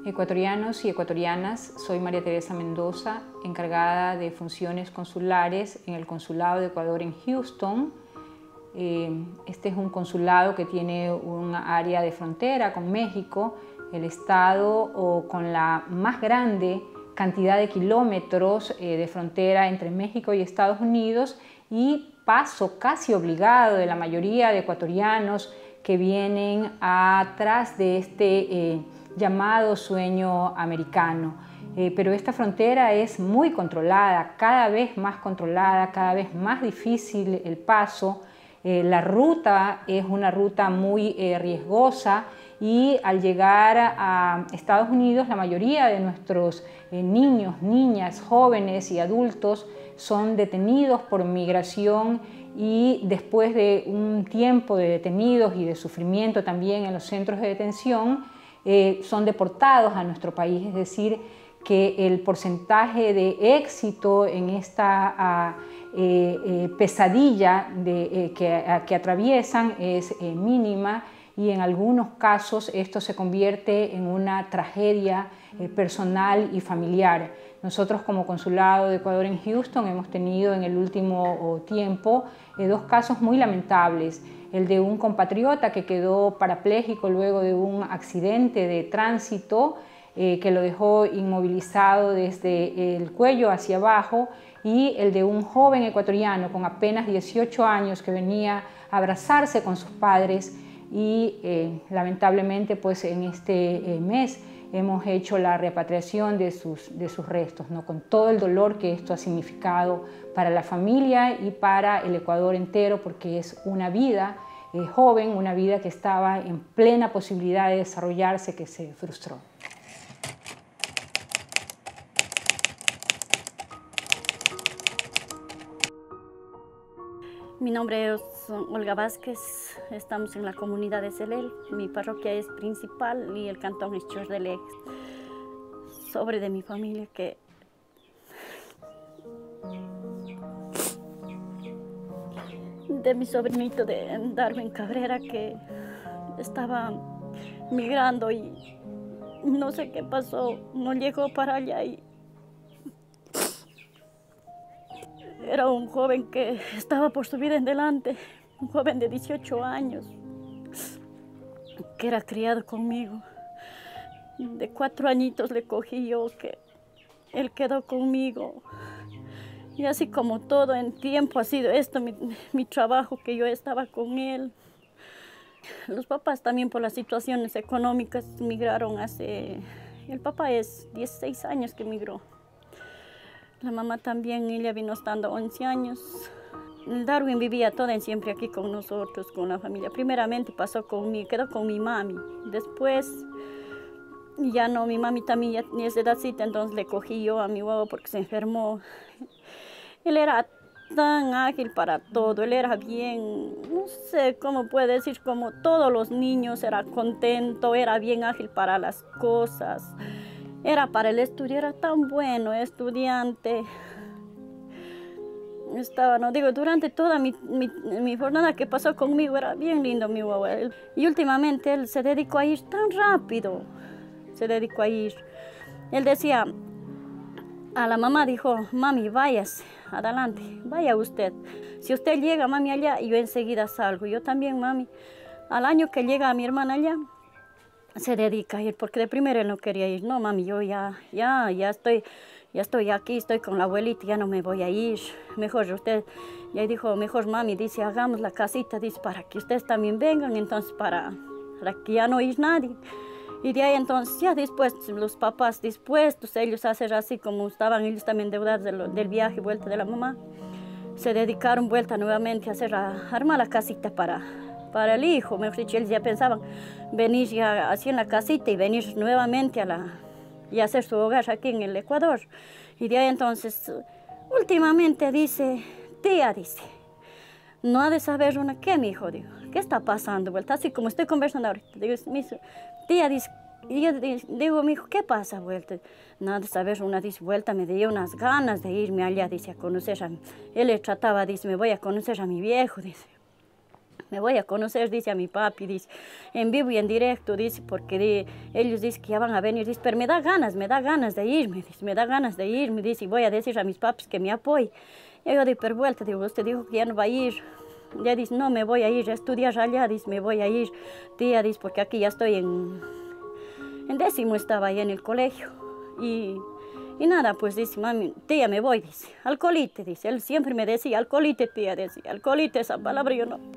Ecuatorianos y ecuatorianas, soy María Teresa Mendoza, encargada de funciones consulares en el Consulado de Ecuador en Houston. Este es un consulado que tiene un área de frontera con México, el estado con la más grande cantidad de kilómetros de frontera entre México y Estados Unidos y paso casi obligado de la mayoría de ecuatorianos que vienen atrás de este llamado sueño americano. Pero esta frontera es muy controlada, cada vez más controlada, cada vez más difícil el paso. La ruta es una ruta muy riesgosa y al llegar a Estados Unidos la mayoría de nuestros niños, niñas, jóvenes y adultos son detenidos por migración y después de un tiempo de detenidos y de sufrimiento también en los centros de detención son deportados a nuestro país, es decir, que el porcentaje de éxito en esta pesadilla que atraviesan es mínima y en algunos casos esto se convierte en una tragedia personal y familiar. Nosotros como Consulado de Ecuador en Houston hemos tenido en el último tiempo dos casos muy lamentables. El de un compatriota que quedó parapléjico luego de un accidente de tránsito que lo dejó inmovilizado desde el cuello hacia abajo, y el de un joven ecuatoriano con apenas 18 años que venía a abrazarse con sus padres y lamentablemente pues en este mes hemos hecho la repatriación de sus restos, ¿no? Con todo el dolor que esto ha significado para la familia y para el Ecuador entero, porque es una vida joven, una vida que estaba en plena posibilidad de desarrollarse, que se frustró. Mi nombre es Olga Vázquez, estamos en la comunidad de Celel, mi parroquia es principal y el cantón es Chordelé. Sobre de mi familia que de mi sobrinito de Darwin Cabrera que estaba migrando y no sé qué pasó, no llegó para allá y era un joven que estaba por su vida en delante, un joven de 18 años, que era criado conmigo. De 4 añitos le cogí yo, que él quedó conmigo. Y así como todo en tiempo ha sido esto, mi trabajo, que yo estaba con él. Los papás también por las situaciones económicas migraron hace... El papá es 16 años que migró. La mamá también, ella vino estando 11 años. Darwin vivía todo siempre aquí con nosotros, con la familia. Primeramente pasó conmigo, quedó con mi mami. Después, ya no, mi mami también ya es de edadcita, entonces le cogí yo a mi huevo porque se enfermó. Él era tan ágil para todo, él era bien, no sé cómo puede decir, como todos los niños, era contento, era bien ágil para las cosas. Era para el estudio, era tan bueno estudiante. Estaba, no digo, durante toda mi jornada que pasó conmigo, era bien lindo mi guagua. Y últimamente él se dedicó a ir tan rápido, se dedicó a ir. Él decía, a la mamá dijo, mami, váyase, adelante, vaya usted. Si usted llega, mami, allá, yo enseguida salgo. Yo también, mami. Al año que llega mi hermana allá, se dedica a ir, porque de primero él no quería ir. No, mami, yo ya estoy aquí, estoy con la abuelita, ya no me voy a ir. Mejor usted, y ahí dijo, mejor mami, dice, hagamos la casita, dice, para que ustedes también vengan, entonces para que ya no ir nadie. Y de ahí entonces, ya después, los papás dispuestos, ellos a hacer así como estaban ellos también endeudados del viaje, vuelta de la mamá, se dedicaron vuelta nuevamente a armar la casita para el hijo. Mejor dicho, ellos ya pensaban venir ya así en la casita y venir nuevamente y hacer su hogar aquí en el Ecuador. Y de ahí entonces, últimamente dice, tía, dice, no ha de saber una qué, mi hijo, digo, ¿qué está pasando? Vuelta, así como estoy conversando ahorita, digo, tía, dice, y yo digo, mi hijo, ¿qué pasa, vuelta? No ha de saber una, dice, vuelta, me dio unas ganas de irme allá, dice, a conocer a él le trataba, dice, me voy a conocer a mi viejo, dice. Me voy a conocer, dice a mi papi, dice, en vivo y en directo, dice, porque ellos dicen que ya van a venir, dice, pero me da ganas de irme, dice, me da ganas de irme, dice, y voy a decir a mis papis que me apoyen. Y yo di per vuelta, digo, usted dijo que ya no va a ir. Ya dice, no, me voy a ir a estudiar allá, dice, me voy a ir, tía, dice, porque aquí ya estoy en 10º, estaba ahí en el colegio. Y nada, pues dice, mami, tía, me voy, dice, al colite, dice, él siempre me decía, al colite, tía, decía, al colite, esa palabra yo no.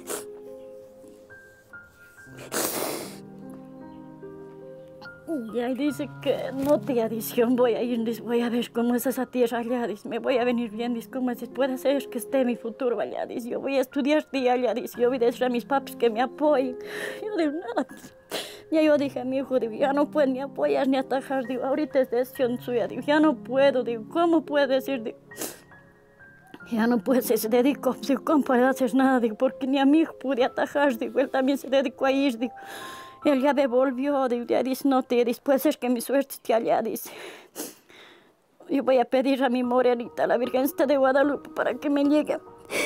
Y ahí dice que no, tía, dice, yo voy a ir, dice, voy a ver cómo es esa tierra allá, dice, me voy a venir bien, dice, cómo es, puede ser que esté mi futuro allá, dice, yo voy a estudiar, tía, allá, dice, yo voy a decir a mis papis que me apoyen. Yo digo, nada, ya yo dije a mi hijo, digo, ya no puedo ni apoyar ni atajar, digo, ahorita es decisión suya, digo, ya no puedo, digo, ¿cómo puede decir, digo, ya no puede, se dedicó, digo, ¿cómo puede hacer nada, digo, porque ni a mi hijo pude atajar, digo, él también se dedicó a ir, digo. Él ya me volvió, ya dice, no, tía, dice, puede ser que mi suerte esté allá, dice. Yo voy a pedir a mi morenita, la Virgencita de Guadalupe, para que me llegue.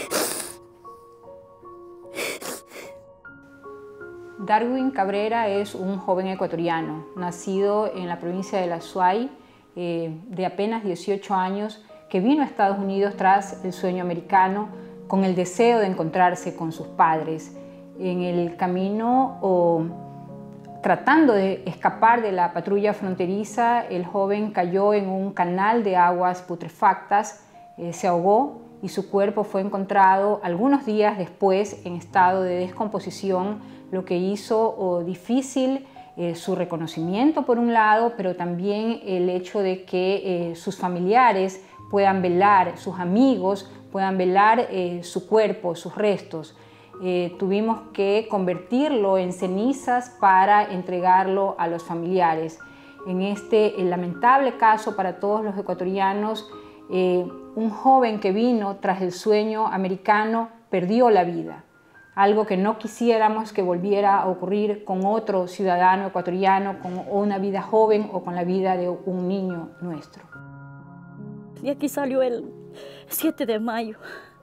Darwin Cabrera es un joven ecuatoriano, nacido en la provincia de La Suay, de apenas 18 años, que vino a Estados Unidos tras el sueño americano, con el deseo de encontrarse con sus padres. En el camino tratando de escapar de la patrulla fronteriza, el joven cayó en un canal de aguas putrefactas, se ahogó y su cuerpo fue encontrado algunos días después en estado de descomposición, lo que hizo difícil su reconocimiento por un lado, pero también el hecho de que sus familiares puedan velar, sus amigos puedan velar su cuerpo, sus restos. Tuvimos que convertirlo en cenizas para entregarlo a los familiares. En este lamentable caso para todos los ecuatorianos, un joven que vino tras el sueño americano perdió la vida, algo que no quisiéramos que volviera a ocurrir con otro ciudadano ecuatoriano, con una vida joven o con la vida de un niño nuestro. Y aquí salió el 7 de mayo.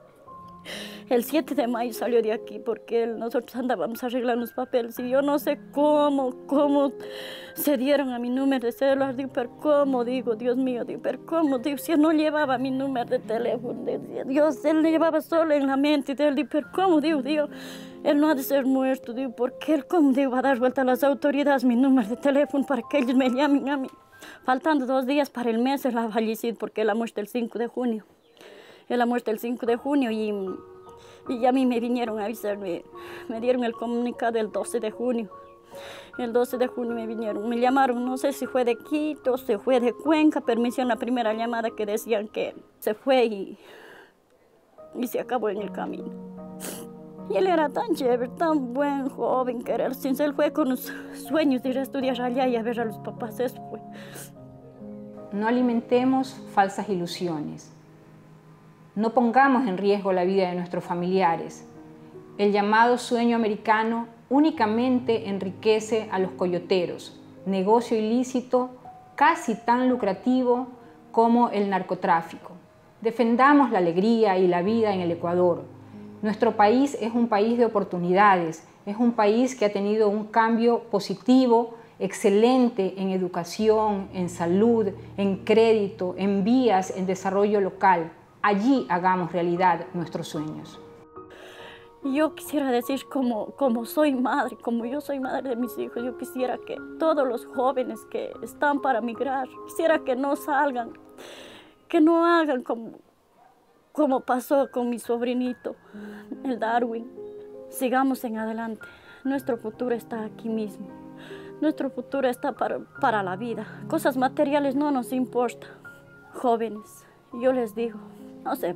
El 7 de mayo salió de aquí porque nosotros andábamos arreglando los papeles y yo no sé cómo se dieron a mi número de celular. Digo, pero ¿cómo? Digo, Dios mío, digo, pero ¿cómo? Digo, si él no llevaba mi número de teléfono, Dios, él le llevaba solo en la mente. Digo, pero ¿cómo? Digo, él no ha de ser muerto. Digo, ¿por qué él cómo va a dar vuelta a las autoridades mi número de teléfono para que ellos me llamen a mí? Faltando 2 días para el mes, él ha fallecido porque él ha muerto el 5 de junio. Él ha muerto el 5 de junio y a mí me vinieron a avisar, me dieron el comunicado el 12 de junio. El 12 de junio me llamaron, no sé si fue de Quito, si fue de Cuenca, pero me hicieron la primera llamada que decían que se fue y se acabó en el camino. Y él era tan chévere, tan buen joven, que era sincero, él fue con los sueños de ir a estudiar allá y a ver a los papás, eso fue. No alimentemos falsas ilusiones. No pongamos en riesgo la vida de nuestros familiares. El llamado sueño americano únicamente enriquece a los coyoteros, negocio ilícito casi tan lucrativo como el narcotráfico. Defendamos la alegría y la vida en el Ecuador. Nuestro país es un país de oportunidades, es un país que ha tenido un cambio positivo, excelente en educación, en salud, en crédito, en vías, en desarrollo local. Allí hagamos realidad nuestros sueños. Yo quisiera decir, como soy madre, como yo soy madre de mis hijos, yo quisiera que todos los jóvenes que están para migrar, quisiera que no salgan, que no hagan como pasó con mi sobrinito, el Darwin. Sigamos en adelante. Nuestro futuro está aquí mismo. Nuestro futuro está para la vida. Cosas materiales no nos importan. Jóvenes, yo les digo, no se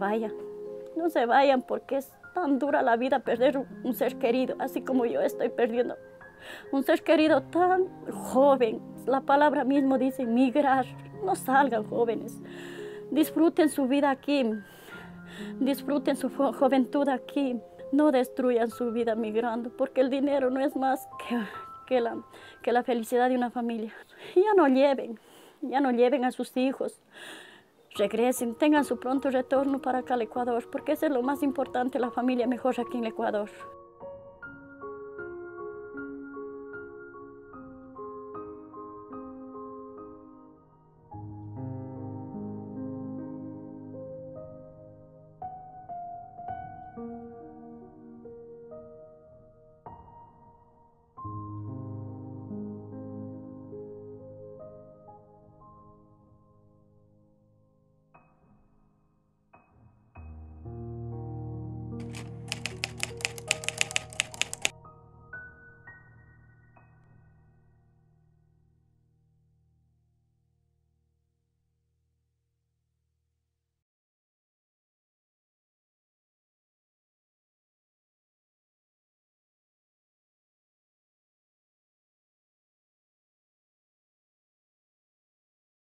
vayan porque es tan dura la vida perder un ser querido, así como yo estoy perdiendo un ser querido tan joven. La palabra mismo dice migrar. No salgan, jóvenes. Disfruten su vida aquí. Disfruten su juventud aquí. No destruyan su vida migrando, porque el dinero no es más que la felicidad de una familia. Ya no lleven a sus hijos. Regresen, tengan su pronto retorno para acá al Ecuador, porque eso es lo más importante, la familia mejor aquí en el Ecuador.